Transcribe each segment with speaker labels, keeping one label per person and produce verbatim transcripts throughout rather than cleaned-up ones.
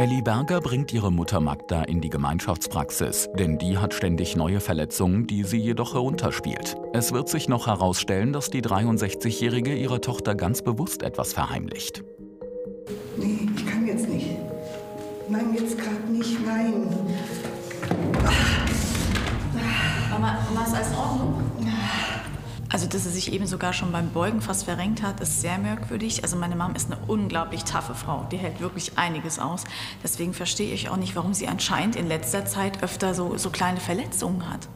Speaker 1: Elli Berger bringt ihre Mutter Magda in die Gemeinschaftspraxis, denn die hat ständig neue Verletzungen, die sie jedoch herunterspielt. Es wird sich noch herausstellen, dass die dreiundsechzigjährige ihrer Tochter ganz bewusst etwas verheimlicht.
Speaker 2: Nee, ich kann jetzt nicht. Nein, jetzt gerade nicht, nein.
Speaker 3: Mama, Mama, ist alles in Ordnung? Also, dass sie sich eben sogar schon beim Beugen fast verrenkt hat, ist sehr merkwürdig. Also, meine Mom ist eine unglaublich taffe Frau. Die hält wirklich einiges aus. Deswegen verstehe ich auch nicht, warum sie anscheinend in letzter Zeit öfter so, so kleine Verletzungen hat.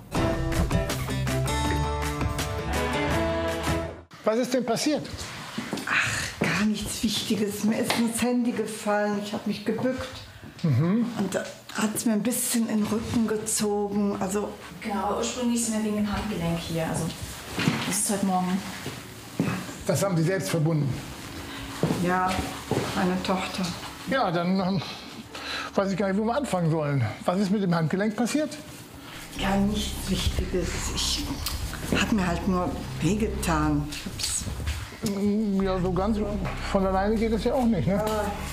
Speaker 4: Was ist denn passiert?
Speaker 2: Ach, gar nichts Wichtiges. Mir ist ins Handy gefallen. Ich habe mich gebückt. Mhm. Und da hat es mir ein bisschen in den Rücken gezogen. Also
Speaker 3: genau, aber ursprünglich sind wir wegen dem Handgelenk hier. Also, das ist heute Morgen.
Speaker 4: Das haben Sie selbst verbunden?
Speaker 2: Ja, meine Tochter.
Speaker 4: Ja, dann ähm, weiß ich gar nicht, wo wir anfangen sollen. Was ist mit dem Handgelenk passiert?
Speaker 2: Ja, nichts Wichtiges. Ich habe mir halt nur wehgetan. Ich hab's
Speaker 4: ja, so ganz von alleine geht es ja auch nicht, ne?
Speaker 2: Ja.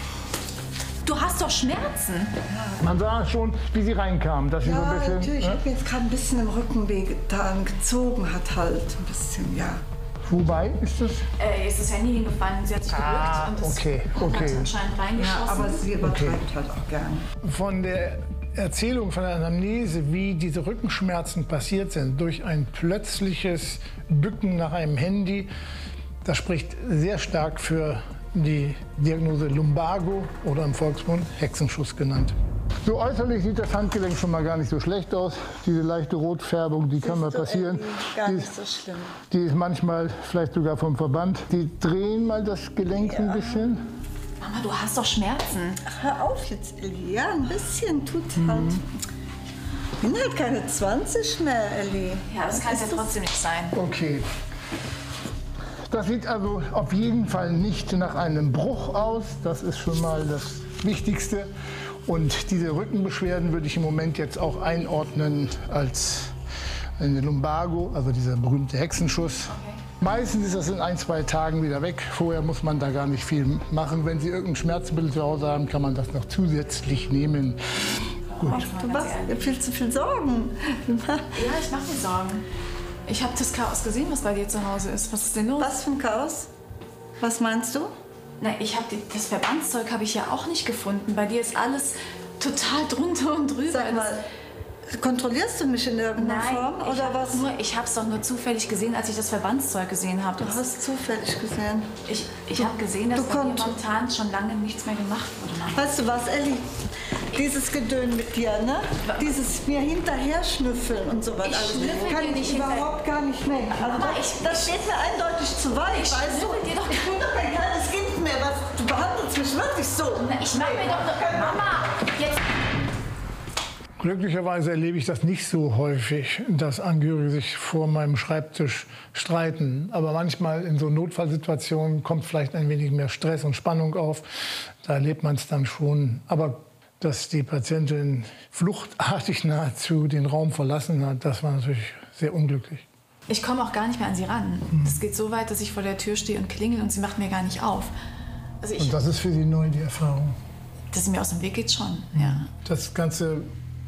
Speaker 3: Du hast doch Schmerzen.
Speaker 4: Man sah schon, wie sie reinkam, dass sie
Speaker 2: Ja,
Speaker 4: so ein bisschen.
Speaker 2: natürlich. Ich
Speaker 4: Ne?
Speaker 2: habe mir jetzt gerade ein bisschen im Rücken wehgetan. Gezogen hat halt ein bisschen, ja.
Speaker 4: Wobei ist das?
Speaker 3: Äh, ist das Handy hingefallen, sie hat sich
Speaker 4: Ah,
Speaker 3: gebückt und das
Speaker 4: okay,
Speaker 3: hat
Speaker 4: okay.
Speaker 3: anscheinend reingeschossen.
Speaker 2: Ja, aber sie übertreibt
Speaker 4: Okay.
Speaker 2: halt auch gern.
Speaker 4: Von der Erzählung, von der Anamnese, wie diese Rückenschmerzen passiert sind, durch ein plötzliches Bücken nach einem Handy, das spricht sehr stark für die Diagnose Lumbago oder im Volksmund Hexenschuss genannt. So äußerlich sieht das Handgelenk schon mal gar nicht so schlecht aus. Diese leichte Rotfärbung, die kann mal passieren.
Speaker 2: Gar
Speaker 4: Die
Speaker 2: nicht
Speaker 4: ist,
Speaker 2: so schlimm.
Speaker 4: die ist manchmal vielleicht sogar vom Verband. Die drehen mal das Gelenk ein bisschen.
Speaker 3: Mama, du hast doch Schmerzen.
Speaker 2: Ach, hör auf jetzt, Elli. Ja, ein bisschen tut halt. Ich bin halt keine zwanzig mehr, Elli.
Speaker 3: Ja, das kann es ja trotzdem nicht sein.
Speaker 4: Okay. Das sieht also auf jeden Fall nicht nach einem Bruch aus. Das ist schon mal das Wichtigste. Und diese Rückenbeschwerden würde ich im Moment jetzt auch einordnen als eine Lumbago, also dieser berühmte Hexenschuss.
Speaker 3: Okay.
Speaker 4: Meistens ist das in ein, zwei Tagen wieder weg. Vorher muss man da gar nicht viel machen. Wenn Sie irgendein Schmerzmittel zu Hause haben, kann man das noch zusätzlich nehmen. Gut.
Speaker 2: Du machst dir viel zu viel Sorgen.
Speaker 3: Ja, ich mache mir Sorgen. Ich habe das Chaos gesehen, was bei dir zu Hause ist. Was ist denn los?
Speaker 2: Was für ein Chaos? Was meinst du?
Speaker 3: Na, ich habe das Verbandszeug habe ich ja auch nicht gefunden. Bei dir ist alles total drunter und drüber.
Speaker 2: Sag mal, kontrollierst du mich in irgendeiner
Speaker 3: Nein,
Speaker 2: Form
Speaker 3: ich
Speaker 2: oder
Speaker 3: hab
Speaker 2: was?
Speaker 3: Nur, ich habe es doch nur zufällig gesehen, als ich das Verbandszeug gesehen habe.
Speaker 2: Du hast zufällig gesehen.
Speaker 3: Ich, ich habe gesehen, dass
Speaker 2: du
Speaker 3: bei dir
Speaker 2: konnt-
Speaker 3: momentan schon lange nichts mehr gemacht wurde. Mama.
Speaker 2: Weißt du was, Elli? Dieses Gedön mit dir, ne? Dieses mir hinterher schnüffeln und so was
Speaker 3: Ich
Speaker 2: alles.
Speaker 3: schnüffel
Speaker 2: Kann
Speaker 3: dir
Speaker 2: ich
Speaker 3: nicht hinterher.
Speaker 2: überhaupt gar nicht mehr. Also
Speaker 3: Mama,
Speaker 2: das,
Speaker 3: ich-
Speaker 2: das geht mir eindeutig zu weit,
Speaker 3: Ich
Speaker 2: weißt du?
Speaker 3: schnüffel dir doch-
Speaker 2: Ich bin doch kein kleines Kind mehr. Was, du behandelst mich wirklich so.
Speaker 3: Na, ich mache mir doch nur... Mama, jetzt...
Speaker 4: Glücklicherweise erlebe ich das nicht so häufig, dass Angehörige sich vor meinem Schreibtisch streiten. Aber manchmal in so Notfallsituationen kommt vielleicht ein wenig mehr Stress und Spannung auf. Da erlebt man es dann schon. Aber dass die Patientin fluchtartig nahezu den Raum verlassen hat, das war natürlich sehr unglücklich.
Speaker 3: Ich komme auch gar nicht mehr an sie ran. Es geht so weit, dass ich vor der Tür stehe und klingel und sie macht mir gar nicht auf. Also ich,
Speaker 4: Und das ist für Sie neu, die Erfahrung.
Speaker 3: dass sie mir aus dem Weg geht schon, ja.
Speaker 4: Das Ganze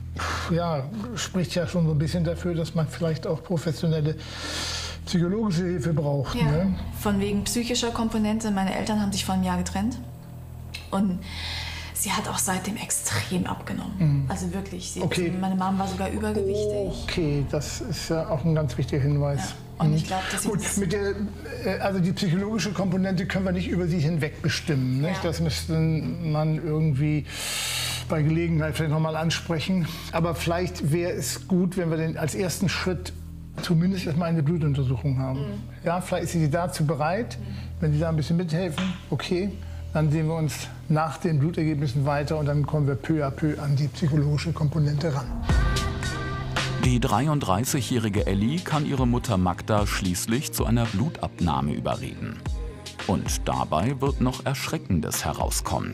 Speaker 4: ja, spricht ja schon so ein bisschen dafür, dass man vielleicht auch professionelle psychologische Hilfe braucht.
Speaker 3: Ja.
Speaker 4: Ne?
Speaker 3: Von wegen psychischer Komponente. Meine Eltern haben sich vor einem Jahr getrennt. Und sie hat auch seitdem extrem abgenommen. Also wirklich. Sie,
Speaker 4: Okay.
Speaker 3: Meine Mom war sogar übergewichtig.
Speaker 4: Okay, das ist ja auch ein ganz wichtiger Hinweis.
Speaker 3: Ja. Und ich glaube, dass sie
Speaker 4: Gut,
Speaker 3: das-
Speaker 4: mit der, äh, also die psychologische Komponente können wir nicht über sie hinweg bestimmen. Nicht?
Speaker 3: Ja.
Speaker 4: Das müsste man irgendwie bei Gelegenheit vielleicht noch mal ansprechen. Aber vielleicht wäre es gut, wenn wir den als ersten Schritt zumindest erstmal eine Blutuntersuchung haben.
Speaker 3: Mhm.
Speaker 4: Ja, vielleicht ist sie dazu bereit. Wenn Sie da ein bisschen mithelfen, okay. Dann sehen wir uns nach den Blutergebnissen weiter und dann kommen wir peu à peu an die psychologische Komponente ran.
Speaker 1: Die dreiunddreißigjährige Elli kann ihre Mutter Magda schließlich zu einer Blutabnahme überreden. Und dabei wird noch Erschreckendes herauskommen.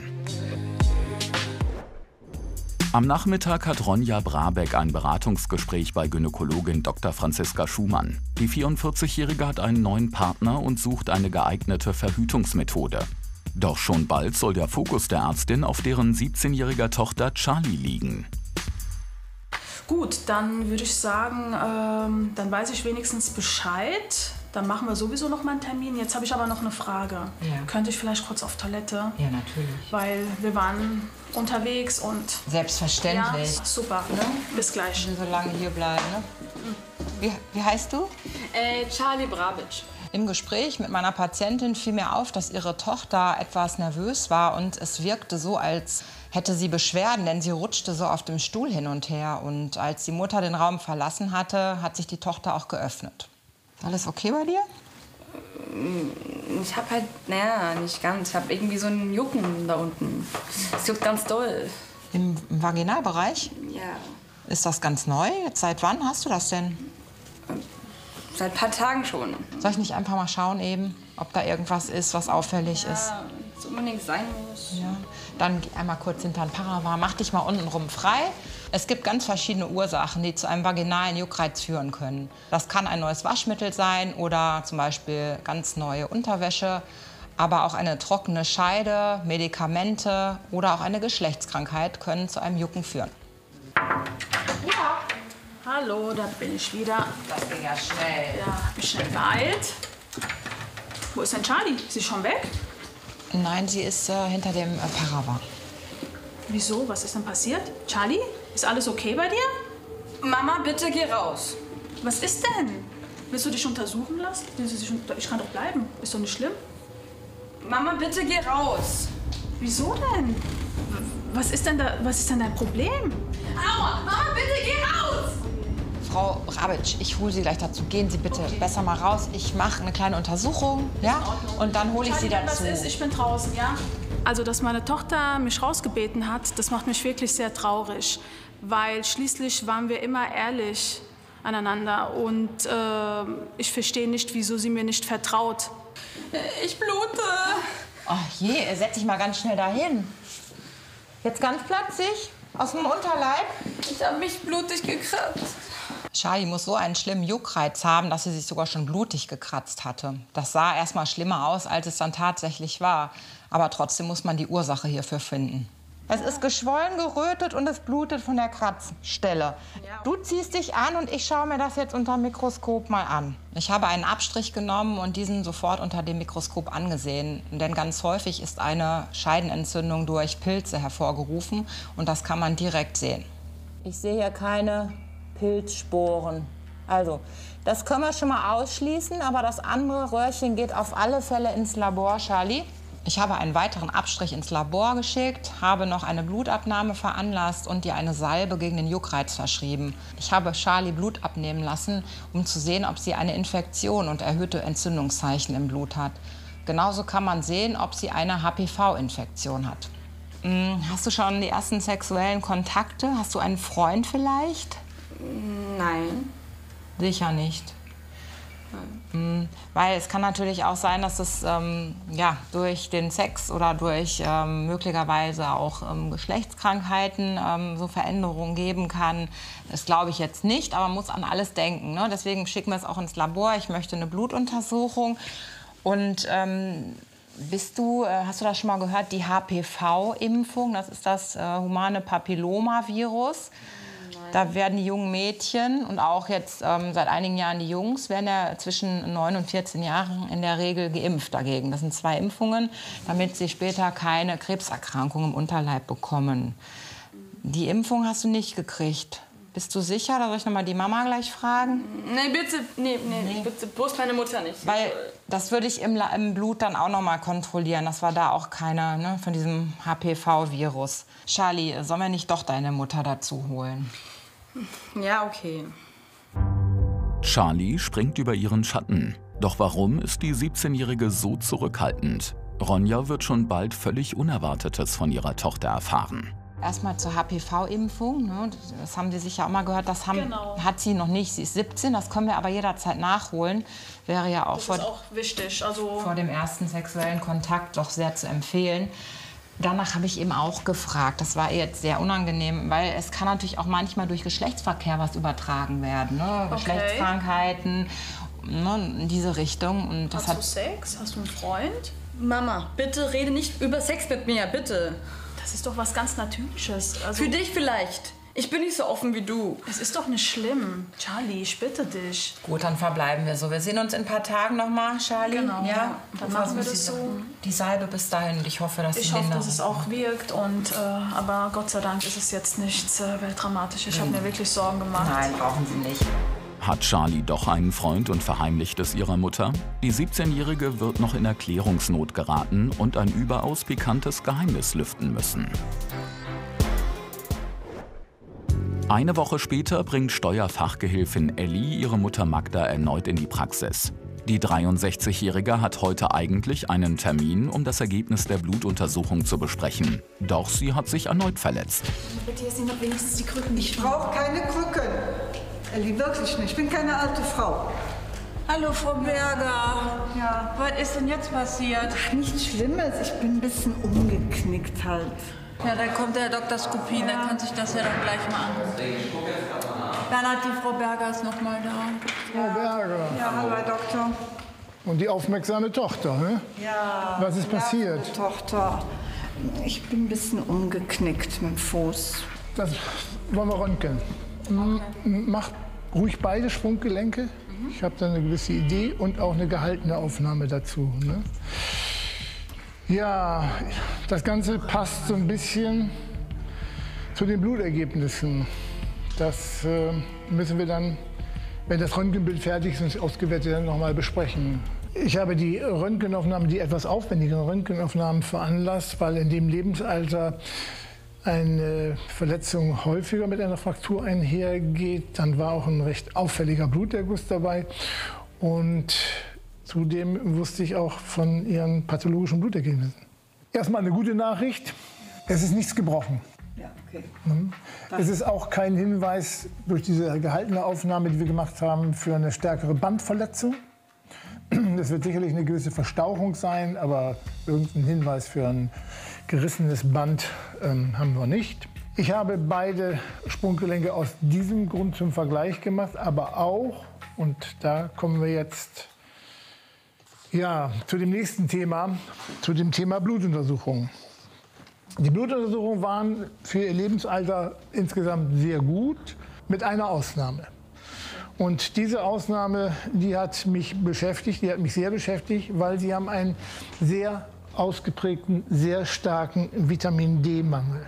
Speaker 1: Am Nachmittag hat Ronja Brabeck ein Beratungsgespräch bei Gynäkologin Doktor Franziska Schumann. Die vierundvierzigjährige hat einen neuen Partner und sucht eine geeignete Verhütungsmethode. Doch schon bald soll der Fokus der Ärztin auf deren siebzehnjähriger Tochter Charlie liegen.
Speaker 5: Gut, dann würde ich sagen, ähm, dann weiß ich wenigstens Bescheid. Dann machen wir sowieso noch mal einen Termin. Jetzt habe ich aber noch eine Frage.
Speaker 6: Ja.
Speaker 5: Könnte ich vielleicht kurz auf Toilette?
Speaker 6: Ja, natürlich.
Speaker 5: Weil wir waren unterwegs und...
Speaker 6: Selbstverständlich.
Speaker 5: Ja, super, ne? Bis gleich.
Speaker 6: So lange hier bleiben, ne? Wie, wie heißt du?
Speaker 7: Äh, Charlie Brabic.
Speaker 6: Im Gespräch mit meiner Patientin fiel mir auf, dass ihre Tochter etwas nervös war und es wirkte so, als hätte sie Beschwerden, denn sie rutschte so auf dem Stuhl hin und her. Und als die Mutter den Raum verlassen hatte, hat sich die Tochter auch geöffnet. Ist alles okay bei dir?
Speaker 7: Ich hab halt, naja, nicht ganz. Ich hab irgendwie so einen Jucken da unten. Es juckt ganz doll.
Speaker 6: Im, im Vaginalbereich?
Speaker 7: Ja.
Speaker 6: Ist das ganz neu? Seit wann hast du das denn?
Speaker 7: Seit ein paar Tagen schon.
Speaker 6: Soll ich nicht einfach mal schauen eben, ob da irgendwas ist, was auffällig ist?
Speaker 7: Ja, so unbedingt sein muss.
Speaker 6: Ja. Dann geh einmal kurz hinter den Paravar, mach dich mal untenrum frei. Es gibt ganz verschiedene Ursachen, die zu einem vaginalen Juckreiz führen können. Das kann ein neues Waschmittel sein oder zum Beispiel ganz neue Unterwäsche, aber auch eine trockene Scheide, Medikamente oder auch eine Geschlechtskrankheit können zu einem Jucken führen.
Speaker 5: Ja. Hallo, da bin ich wieder.
Speaker 6: Das ging ja schnell.
Speaker 5: Ja, hab mich schnell beeilt. Wo ist denn Charlie? Ist sie schon weg?
Speaker 6: Nein, sie ist äh, hinter dem äh, Paravar.
Speaker 5: Wieso? Was ist denn passiert? Charlie? Ist alles okay bei dir?
Speaker 7: Mama, bitte geh raus.
Speaker 5: Was ist denn? Willst du dich untersuchen lassen? Willst du dich unter- Ich kann doch bleiben. Ist doch nicht schlimm.
Speaker 7: Mama, bitte geh raus.
Speaker 5: Wieso denn? W- Was ist denn, da, was ist denn dein Problem?
Speaker 7: Aua, Mama, bitte geh raus.
Speaker 6: Frau Brabic, ich hole Sie gleich dazu. Gehen Sie bitte besser mal raus. Ich mache eine kleine Untersuchung, ja? Und dann hole ich Sie
Speaker 5: Charlie, wenn
Speaker 6: dazu.
Speaker 5: was ist, ich bin draußen, ja? Also, dass meine Tochter mich rausgebeten hat, das macht mich wirklich sehr traurig. Weil schließlich waren wir immer ehrlich aneinander. Und äh, ich verstehe nicht, wieso sie mir nicht vertraut.
Speaker 7: Ich blute.
Speaker 6: Ach je, setz dich mal ganz schnell dahin. Jetzt ganz platzig, aus dem Unterleib.
Speaker 7: Ich hab mich blutig gekratzt.
Speaker 6: Charlie muss so einen schlimmen Juckreiz haben, dass sie sich sogar schon blutig gekratzt hatte. Das sah erst mal schlimmer aus, als es dann tatsächlich war. Aber trotzdem muss man die Ursache hierfür finden. Es ist geschwollen, gerötet und es blutet von der Kratzstelle. Du ziehst dich an und ich schaue mir das jetzt unter dem Mikroskop mal an. Ich habe einen Abstrich genommen und diesen sofort unter dem Mikroskop angesehen. Denn ganz häufig ist eine Scheidenentzündung durch Pilze hervorgerufen und das kann man direkt sehen. Ich sehe hier keine Pilzsporen. Also, das können wir schon mal ausschließen, aber das andere Röhrchen geht auf alle Fälle ins Labor, Charlie. Ich habe einen weiteren Abstrich ins Labor geschickt, habe noch eine Blutabnahme veranlasst und ihr eine Salbe gegen den Juckreiz verschrieben. Ich habe Charlie Blut abnehmen lassen, um zu sehen, ob sie eine Infektion und erhöhte Entzündungszeichen im Blut hat. Genauso kann man sehen, ob sie eine H P V-Infektion hat. Hast du schon die ersten sexuellen Kontakte? Hast du einen Freund vielleicht?
Speaker 7: Nein.
Speaker 6: Sicher nicht. Nein. Weil es kann natürlich auch sein, dass es ähm, ja, durch den Sex oder durch ähm, möglicherweise auch ähm, Geschlechtskrankheiten ähm, so Veränderungen geben kann. Das glaube ich jetzt nicht, aber man muss an alles denken. Ne? Deswegen schicken wir es auch ins Labor. Ich möchte eine Blutuntersuchung. Und ähm, bist du, äh, hast du das schon mal gehört, die H P V-Impfung? Das ist das äh, humane Papillomavirus. Da werden die jungen Mädchen und auch jetzt ähm, seit einigen Jahren die Jungs, werden ja zwischen neun und vierzehn Jahren in der Regel geimpft dagegen. Das sind zwei Impfungen, damit sie später keine Krebserkrankung im Unterleib bekommen. Die Impfung hast du nicht gekriegt. Bist du sicher? Da soll ich noch mal die Mama gleich fragen?
Speaker 7: Nee, bitte, nee, nee, nee. bitte, bloß meine Mutter nicht.
Speaker 6: Weil das würde ich im, im Blut dann auch noch mal kontrollieren. Das war da auch keiner, ne, von diesem H P V-Virus. Charlie, sollen wir nicht doch deine Mutter dazu holen?
Speaker 7: Ja, okay.
Speaker 1: Charlie springt über ihren Schatten. Doch warum ist die siebzehnjährige so zurückhaltend? Ronja wird schon bald völlig Unerwartetes von ihrer Tochter erfahren.
Speaker 6: Erstmal zur H P V-Impfung. Ne? Das haben Sie sicher auch mal gehört. Das haben,
Speaker 5: Genau.
Speaker 6: hat sie noch nicht. Sie ist siebzehn. Das können wir aber jederzeit nachholen. Wäre ja auch,
Speaker 5: Das
Speaker 6: vor,
Speaker 5: ist auch wichtig. Also
Speaker 6: vor dem ersten sexuellen Kontakt doch sehr zu empfehlen. Danach habe ich eben auch gefragt. Das war ihr jetzt sehr unangenehm, weil es kann natürlich auch manchmal durch Geschlechtsverkehr was übertragen werden. Ne?
Speaker 5: Okay.
Speaker 6: Geschlechtskrankheiten, ne? In diese Richtung. Und das
Speaker 5: hast du
Speaker 6: hat,
Speaker 5: Sex? Hast du einen Freund?
Speaker 7: Mama, bitte rede nicht über Sex mit mir, bitte.
Speaker 5: Das ist doch was ganz Natürliches. Also,
Speaker 7: für dich vielleicht. Ich bin nicht so offen wie du.
Speaker 5: Es ist doch nicht schlimm. Charlie, ich bitte dich.
Speaker 6: Gut, dann verbleiben wir so. Wir sehen uns in ein paar Tagen noch mal, Charlie.
Speaker 5: Genau.
Speaker 6: Ja,
Speaker 5: dann machen wir das so.
Speaker 6: Die Salbe bis dahin. Und ich hoffe, dass
Speaker 5: Ich
Speaker 6: die
Speaker 5: hoffe,
Speaker 6: Linderung.
Speaker 5: dass es auch wirkt. Und, äh, aber Gott sei Dank ist es jetzt nichts äh, Weltdramatisches. Ich habe mir wirklich Sorgen gemacht.
Speaker 6: Nein, brauchen Sie nicht.
Speaker 1: Hat Charlie doch einen Freund und verheimlicht es ihrer Mutter? Die siebzehnjährige wird noch in Erklärungsnot geraten und ein überaus pikantes Geheimnis lüften müssen. Eine Woche später bringt Steuerfachgehilfin Elli ihre Mutter Magda erneut in die Praxis. Die dreiundsechzigjährige hat heute eigentlich einen Termin, um das Ergebnis der Blutuntersuchung zu besprechen. Doch sie hat sich erneut verletzt.
Speaker 3: Bitte, jetzt sind doch wenigstens die Krücken.
Speaker 2: Ich brauche keine Krücken. Elli, wirklich nicht. Ich bin keine alte Frau.
Speaker 8: Hallo, Frau Berger.
Speaker 2: Ja.
Speaker 8: Was ist denn jetzt passiert?
Speaker 2: Ach, nichts Schlimmes. Ich bin ein bisschen umgeknickt halt.
Speaker 8: Ja, dann kommt der Doktor Skupin, der kann sich das ja dann gleich mal angucken. Dann hat die Frau Berger ist noch mal da.
Speaker 4: Frau Berger.
Speaker 2: Ja, hallo, Herr Doktor.
Speaker 4: Und die aufmerksame Tochter, ne?
Speaker 2: Ja.
Speaker 4: Was ist passiert?
Speaker 2: Ja, Tochter. Ich bin ein bisschen umgeknickt mit dem Fuß.
Speaker 4: Das wollen wir röntgen. M- Macht ruhig beide Sprunggelenke. Ich habe da eine gewisse Idee und auch eine gehaltene Aufnahme dazu. Ne? Ja, das Ganze passt so ein bisschen zu den Blutergebnissen. Das äh, müssen wir dann, wenn das Röntgenbild fertig ist und ausgewertet ist, noch mal besprechen. Ich habe die Röntgenaufnahmen, die etwas aufwendigeren Röntgenaufnahmen veranlasst, weil in dem Lebensalter eine Verletzung häufiger mit einer Fraktur einhergeht. Dann war auch ein recht auffälliger Bluterguss dabei. Und zudem wusste ich auch von ihren pathologischen Blutergebnissen. Erstmal eine gute Nachricht. Es ist nichts gebrochen.
Speaker 2: Ja, okay.
Speaker 4: Es ist auch kein Hinweis durch diese gehaltene Aufnahme, die wir gemacht haben, für eine stärkere Bandverletzung. Es wird sicherlich eine gewisse Verstauchung sein, aber irgendeinen Hinweis für ein gerissenes Band ähm, haben wir nicht. Ich habe beide Sprunggelenke aus diesem Grund zum Vergleich gemacht, aber auch, und da kommen wir jetzt ja, zu dem nächsten Thema, zu dem Thema Blutuntersuchungen. Die Blutuntersuchungen waren für ihr Lebensalter insgesamt sehr gut, mit einer Ausnahme. Und diese Ausnahme, die hat mich beschäftigt, die hat mich sehr beschäftigt, weil sie haben einen sehr ausgeprägten, sehr starken Vitamin-D-Mangel.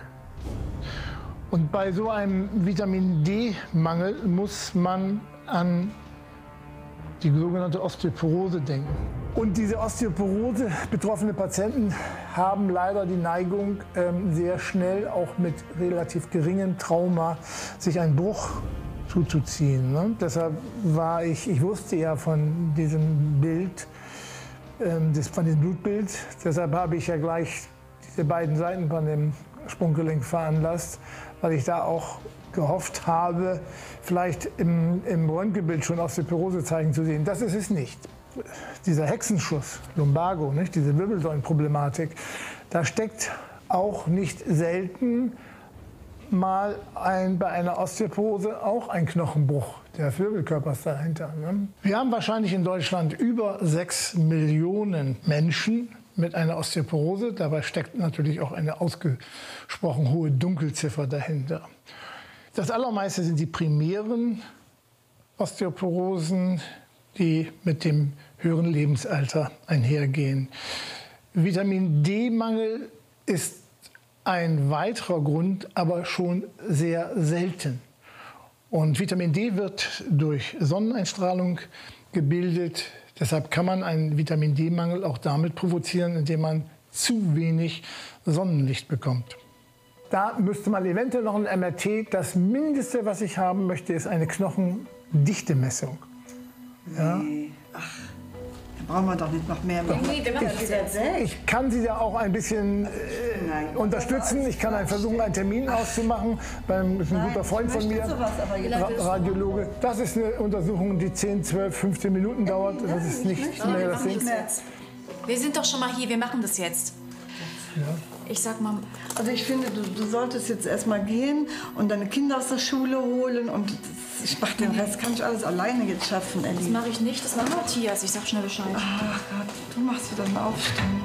Speaker 4: Und bei so einem Vitamin-D-Mangel muss man an die sogenannte Osteoporose denken. Und diese Osteoporose betroffene Patienten haben leider die Neigung, sehr schnell auch mit relativ geringem Trauma sich einen Bruch zuzuziehen. Ne? Deshalb war ich, ich wusste ja von diesem Bild, ähm, das, von diesem Blutbild, deshalb habe ich ja gleich diese beiden Seiten von dem Sprunggelenk veranlasst, weil ich da auch gehofft habe, vielleicht im, im Röntgenbild schon Osteoporosezeichen zu sehen. Das ist es nicht. Dieser Hexenschuss, Lumbago, nicht? Diese Wirbelsäulenproblematik, da steckt auch nicht selten mal ein, bei einer Osteoporose auch ein Knochenbruch des Wirbelkörpers dahinter. Ne? Wir haben wahrscheinlich in Deutschland über sechs Millionen Menschen mit einer Osteoporose. Dabei steckt natürlich auch eine ausgesprochen hohe Dunkelziffer dahinter. Das allermeiste sind die primären Osteoporosen, die mit dem höheren Lebensalter einhergehen. Vitamin-D-Mangel ist ein weiterer Grund, aber schon sehr selten. Und Vitamin D wird durch Sonneneinstrahlung gebildet. Deshalb kann man einen Vitamin-D-Mangel auch damit provozieren, indem man zu wenig Sonnenlicht bekommt. Da müsste man eventuell noch ein M R T. Das Mindeste, was ich haben möchte, ist eine Knochendichtemessung. Ja?
Speaker 2: Nee. Ach, da brauchen wir doch nicht noch mehr machen.
Speaker 7: Nee, wir machen das jetzt.
Speaker 4: Ich kann Sie da auch ein bisschen äh,
Speaker 2: Nein.
Speaker 4: unterstützen. Ich kann einen versuchen, einen Termin auszumachen. Beim ist ein
Speaker 2: Nein,
Speaker 4: guter Freund
Speaker 2: ich
Speaker 4: von
Speaker 2: möchte
Speaker 4: mir,
Speaker 2: sowas, aber jetzt-
Speaker 4: Ra Radiologe. Das ist eine Untersuchung, die zehn, zwölf, fünfzehn Minuten dauert. Das ist nicht mehr das Ding.
Speaker 3: Wir sind doch schon mal hier, wir machen das jetzt.
Speaker 4: Ja.
Speaker 3: ich sag mal...
Speaker 2: Also ich finde, du, du solltest jetzt erstmal gehen und deine Kinder aus der Schule holen und das, ich mach den Rest, kann ich alles alleine jetzt schaffen, Elli.
Speaker 3: Das mache ich nicht, das macht Matthias. Ich sag schnell Bescheid.
Speaker 2: Ach Gott, du machst wieder einen Aufstand.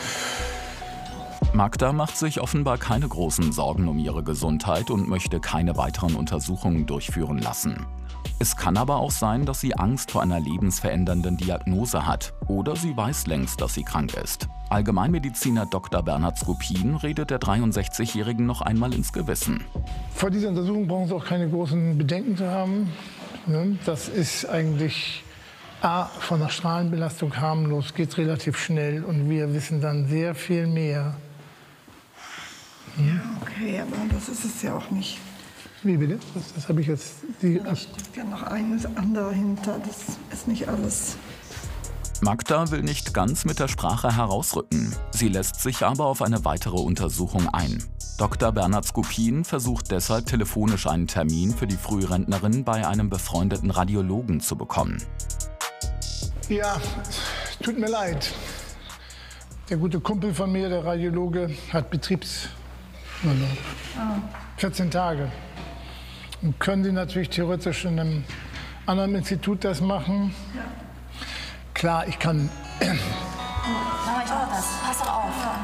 Speaker 1: Magda macht sich offenbar keine großen Sorgen um ihre Gesundheit und möchte keine weiteren Untersuchungen durchführen lassen. Es kann aber auch sein, dass sie Angst vor einer lebensverändernden Diagnose hat oder sie weiß längst, dass sie krank ist. Allgemeinmediziner Doktor Bernhard Skupin redet der dreiundsechzigjährigen noch einmal ins Gewissen.
Speaker 4: Vor dieser Untersuchung brauchen Sie auch keine großen Bedenken zu haben. Das ist eigentlich A, von der Strahlenbelastung harmlos, geht relativ schnell und wir wissen dann sehr viel mehr.
Speaker 2: Ja, okay, aber das ist es ja auch nicht.
Speaker 4: Wie bitte? Das, das habe ich jetzt... Die,
Speaker 2: da steckt ja noch eines andere hinter, das ist nicht alles.
Speaker 1: Magda will nicht ganz mit der Sprache herausrücken. Sie lässt sich aber auf eine weitere Untersuchung ein. Doktor Bernhard Skupin versucht deshalb telefonisch einen Termin für die Frührentnerin bei einem befreundeten Radiologen zu bekommen.
Speaker 4: Ja, tut mir leid. Der gute Kumpel von mir, der Radiologe, hat Betriebsurlaub. Ah. vierzehn Tage. Und können Sie natürlich theoretisch in einem anderen Institut das machen? Ja. Klar, ich kann...
Speaker 3: Mama, ich mach das. Pass doch auf. Ja.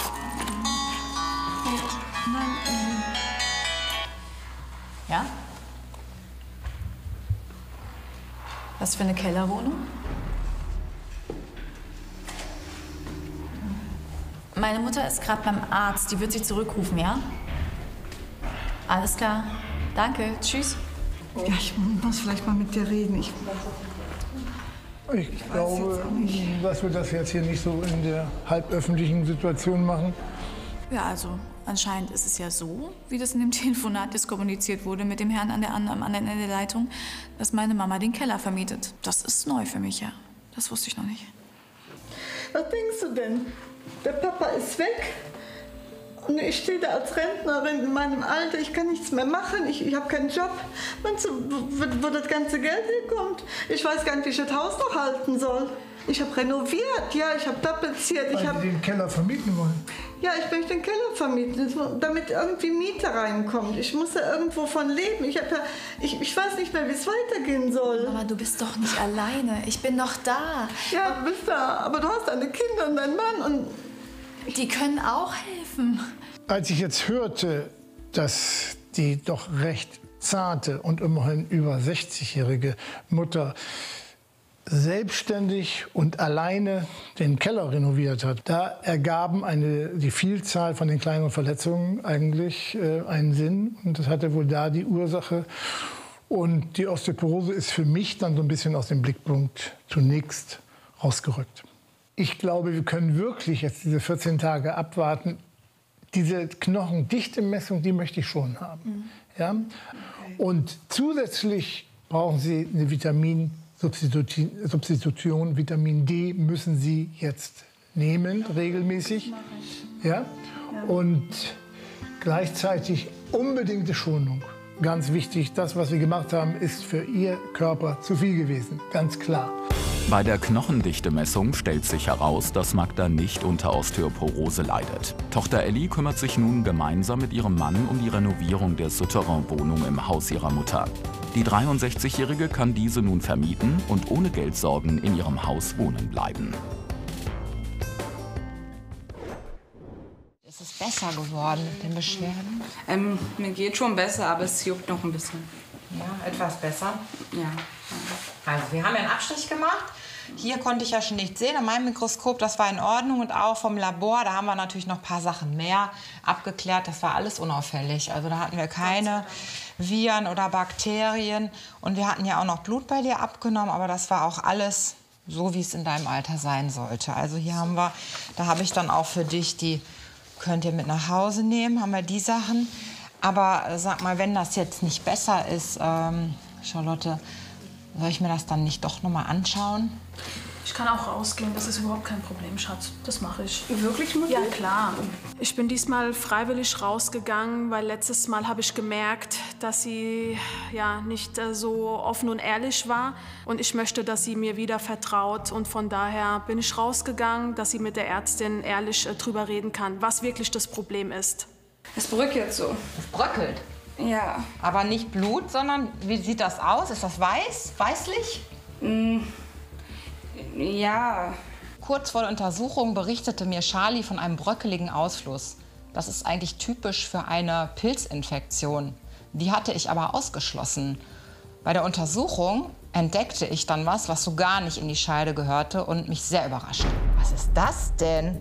Speaker 3: Nein, ähm. Ja? Was für eine Kellerwohnung? Meine Mutter ist gerade beim Arzt. Die wird Sie zurückrufen, ja? Alles klar. Danke. Tschüss.
Speaker 2: Ja, ich muss vielleicht mal mit dir reden. Ich,
Speaker 4: ich, ich glaube, dass wir das jetzt hier nicht so in der halböffentlichen Situation machen.
Speaker 3: Ja, also anscheinend ist es ja so, wie das in dem Telefonat jetzt kommuniziert wurde mit dem Herrn an der anderen, am anderen Ende der Leitung, dass meine Mama den Keller vermietet. Das ist neu für mich, ja. Das wusste ich noch nicht.
Speaker 2: Was denkst du denn? Der Papa ist weg. Und ich stehe da als Rentnerin in meinem Alter, ich kann nichts mehr machen, ich, ich habe keinen Job. Meinst du, wo, wo das ganze Geld herkommt? Ich weiß gar nicht, wie ich das Haus noch halten soll. Ich habe renoviert, ja, ich habe tapeziert.
Speaker 4: Weil
Speaker 2: ich hab,
Speaker 4: Sie den Keller vermieten wollen?
Speaker 2: Ja, ich möchte den Keller vermieten, damit irgendwie Miete reinkommt. Ich muss da irgendwo von leben. Ich, hab ja, ich, ich weiß nicht mehr, wie es weitergehen soll.
Speaker 3: Mama, du bist doch nicht alleine. Ich bin noch da.
Speaker 2: Ja, du bist da, aber du hast deine Kinder und deinen Mann und...
Speaker 3: Die können auch helfen.
Speaker 4: Als ich jetzt hörte, dass die doch recht zarte und immerhin über sechzigjährige Mutter selbstständig und alleine den Keller renoviert hat, da ergaben eine, die Vielzahl von den kleineren Verletzungen eigentlich äh, einen Sinn. Und das hatte wohl da die Ursache. Und die Osteoporose ist für mich dann so ein bisschen aus dem Blickpunkt zunächst rausgerückt. Ich glaube, wir können wirklich jetzt diese vierzehn Tage abwarten. Diese Knochendichte-Messung, die möchte ich schon haben. Mhm. Ja? Okay. Und zusätzlich brauchen Sie eine Vitaminsubstitution. Vitamin D müssen Sie jetzt nehmen, regelmäßig. Ja? Ja. Und gleichzeitig unbedingte Schonung. Ganz wichtig, das, was wir gemacht haben, ist für Ihr Körper zu viel gewesen. Ganz klar.
Speaker 1: Bei der Knochendichte-Messung stellt sich heraus, dass Magda nicht unter Osteoporose leidet. Tochter Elli kümmert sich nun gemeinsam mit ihrem Mann um die Renovierung der Souterrain-Wohnung im Haus ihrer Mutter. Die dreiundsechzigjährige kann diese nun vermieten und ohne Geldsorgen in ihrem Haus wohnen bleiben.
Speaker 6: Ist es besser geworden mit den Beschwerden?
Speaker 7: Ähm, mir geht schon besser, aber es juckt noch ein bisschen.
Speaker 6: Ja, etwas besser?
Speaker 7: Ja.
Speaker 6: Also wir haben ja einen Abstrich gemacht. Hier konnte ich ja schon nicht sehen an meinem Mikroskop, das war in Ordnung. Und auch vom Labor, da haben wir natürlich noch ein paar Sachen mehr abgeklärt. Das war alles unauffällig. Also da hatten wir keine Viren oder Bakterien. Und wir hatten ja auch noch Blut bei dir abgenommen, aber das war auch alles so, wie es in deinem Alter sein sollte. Also hier haben wir, da habe ich dann auch für dich die, könnt ihr mit nach Hause nehmen, haben wir die Sachen. Aber äh, sag mal, wenn das jetzt nicht besser ist, ähm, Charlotte, soll ich mir das dann nicht doch noch mal anschauen?
Speaker 5: Ich kann auch rausgehen, das ist überhaupt kein Problem, Schatz. Das mache ich.
Speaker 7: Wirklich, Mutti?
Speaker 5: Ja, klar. Ich bin diesmal freiwillig rausgegangen, weil letztes Mal habe ich gemerkt, dass sie ja nicht äh, so offen und ehrlich war. Und ich möchte, dass sie mir wieder vertraut. Und von daher bin ich rausgegangen, dass sie mit der Ärztin ehrlich äh, drüber reden kann, was wirklich das Problem ist.
Speaker 7: Es bröckelt so.
Speaker 6: Es bröckelt?
Speaker 7: Ja.
Speaker 6: Aber nicht Blut, sondern wie sieht das aus? Ist das weiß? Weißlich?
Speaker 7: Mm. Ja.
Speaker 6: Kurz vor der Untersuchung berichtete mir Charlie von einem bröckeligen Ausfluss. Das ist eigentlich typisch für eine Pilzinfektion. Die hatte ich aber ausgeschlossen. Bei der Untersuchung entdeckte ich dann was, was so gar nicht in die Scheide gehörte und mich sehr überraschte. Was ist das denn?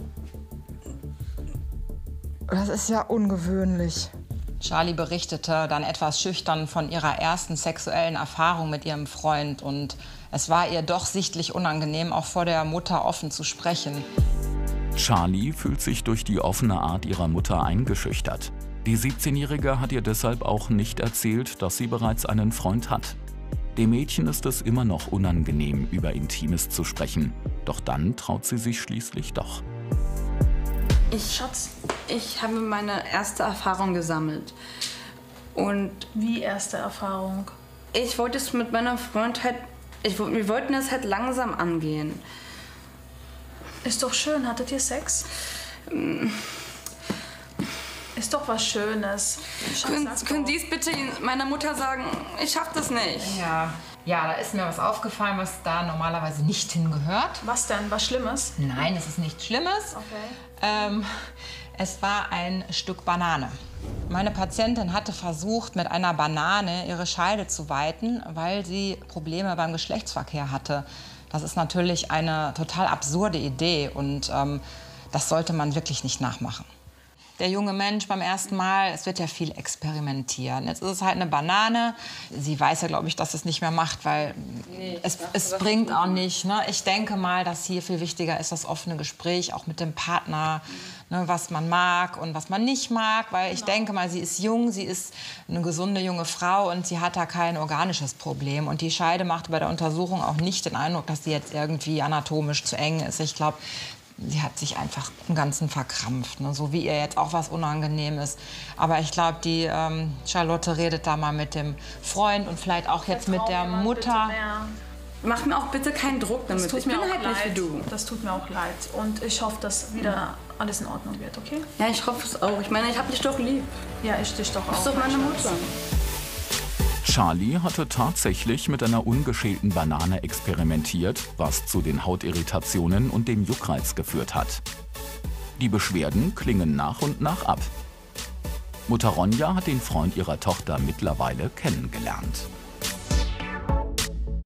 Speaker 6: Das ist ja ungewöhnlich. Charlie berichtete dann etwas schüchtern von ihrer ersten sexuellen Erfahrung mit ihrem Freund. Und es war ihr doch sichtlich unangenehm, auch vor der Mutter offen zu sprechen.
Speaker 1: Charlie fühlt sich durch die offene Art ihrer Mutter eingeschüchtert. Die siebzehnjährige hat ihr deshalb auch nicht erzählt, dass sie bereits einen Freund hat. Dem Mädchen ist es immer noch unangenehm, über Intimes zu sprechen. Doch dann traut sie sich schließlich doch.
Speaker 7: Ich, Schatz, ich habe meine erste Erfahrung gesammelt. Und
Speaker 5: Wie erste Erfahrung?
Speaker 7: ich wollte es mit meiner Freund halt, ich, wir wollten es halt langsam angehen.
Speaker 5: Ist doch schön. Hattet ihr Sex? Ist doch was Schönes. Schatz,
Speaker 7: Können,
Speaker 5: sag
Speaker 7: können
Speaker 5: doch.
Speaker 7: Sie es bitte meiner Mutter sagen? Ich schaff das nicht.
Speaker 6: Ja. Ja, da ist mir was aufgefallen, was da normalerweise nicht hingehört.
Speaker 5: Was denn? Was Schlimmes?
Speaker 6: Nein, es ist nichts Schlimmes.
Speaker 5: Okay.
Speaker 6: Ähm, es war ein Stück Banane. Meine Patientin hatte versucht, mit einer Banane ihre Scheide zu weiten, weil sie Probleme beim Geschlechtsverkehr hatte. Das ist natürlich eine total absurde Idee und ähm, das sollte man wirklich nicht nachmachen. Der junge Mensch beim ersten Mal, es wird ja viel experimentieren. Jetzt ist es halt eine Banane. Sie weiß ja, glaube ich, dass es nicht mehr macht, weil nee, es, es bringt auch nicht. Ne? Ich denke mal, dass hier viel wichtiger ist das offene Gespräch, auch mit dem Partner, ne, was man mag und was man nicht mag. Weil ich denke mal, sie ist jung, sie ist eine gesunde junge Frau und sie hat da kein organisches Problem. Und die Scheide machte bei der Untersuchung auch nicht den Eindruck, dass sie jetzt irgendwie anatomisch zu eng ist. Ich glaube, sie hat sich einfach im Ganzen verkrampft, ne? So wie ihr jetzt auch was unangenehm ist. Aber ich glaube, die ähm, Charlotte redet da mal mit dem Freund und vielleicht auch jetzt mit der Mutter.
Speaker 7: Mach mir auch bitte keinen Druck damit.
Speaker 5: Das tut
Speaker 7: Ich
Speaker 5: mir
Speaker 7: bin
Speaker 5: auch
Speaker 7: halt
Speaker 5: leid.
Speaker 7: nicht wie du.
Speaker 5: Das tut mir auch leid. Und ich hoffe, dass wieder alles in Ordnung wird, okay?
Speaker 7: Ja, ich hoffe es auch. Ich meine, ich hab dich doch lieb.
Speaker 5: Ja, ich dich doch auch.
Speaker 7: Du bist doch meine Mutter.
Speaker 1: Charlie hatte tatsächlich mit einer ungeschälten Banane experimentiert, was zu den Hautirritationen und dem Juckreiz geführt hat. Die Beschwerden klingen nach und nach ab. Mutter Ronja hat den Freund ihrer Tochter mittlerweile kennengelernt.